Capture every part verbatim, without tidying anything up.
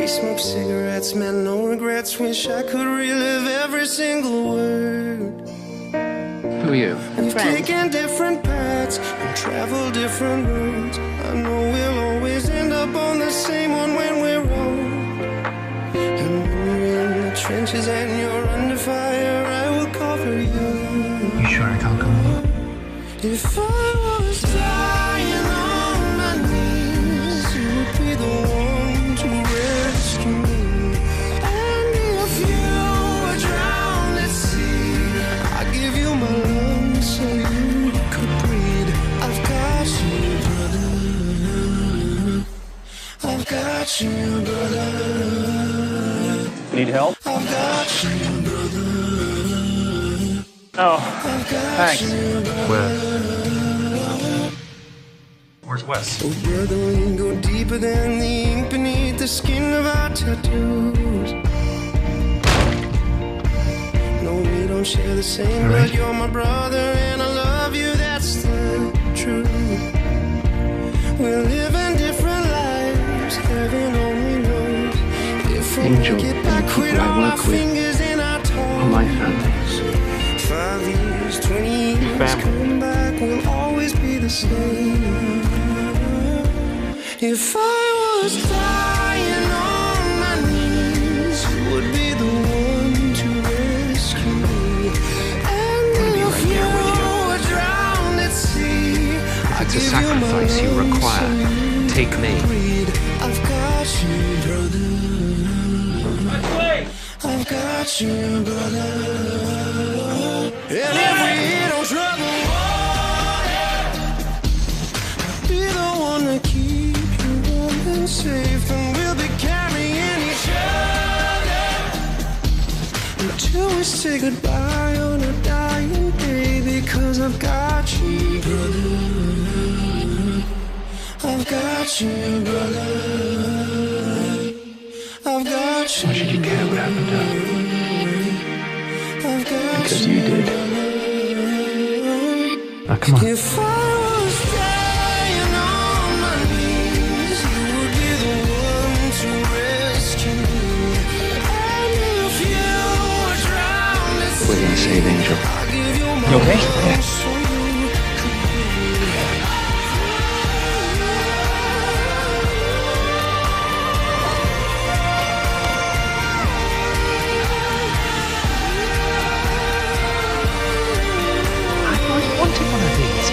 We smoke cigarettes, man, no regrets. Wish I could relive every single word. Who are you? We've taken different paths and traveled different roads. I know we'll always end up on the same one when we're old. And when you're in the trenches and you're under fire, I will cover you. You sure I can't come along? If I was dying on my knees, you would be the one to rescue me. And if you were drowned at sea, I'd give you my lungs so you could breathe. I've got you, brother. I've got you, brother. Need help? I've got you, brother. Oh, thanks. Where? Where's Wes? Oh, brother, we go deeper than the ink beneath the skin of our tattoos. No, we don't share the same blood. Right. You're my brother and I love you, that's the truth. We're living different lives, heaven only knows. If we Angel, make it back with all our fingers in our toes. All my families. Five years, twenty years, Family. coming back, we'll always be the same. If I was dying on my knees, you would be the one to rescue me. And if you were drowned at sea, If it's a sacrifice you require, take me. I've got you, brother. Wesley! I've got you, brother. And if we hit on trouble water, I'll be the one to keep you warm and safe, and we'll be carrying each other until we say goodbye on a dying day. Because I've got you, brother. I've got you, brother. I've got you. Why should you care what happened to her? I've got Because you did. Now come on. If I was dying on my knees, you would be the one to rescue me. And if you were drowned at sea, We're gonna save Angel. I'll give you my You okay? arms so you could breathe. Wanted one of these.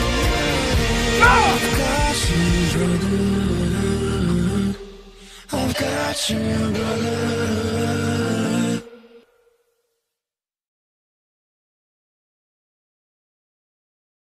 I've got you, brother. I've got you, brother.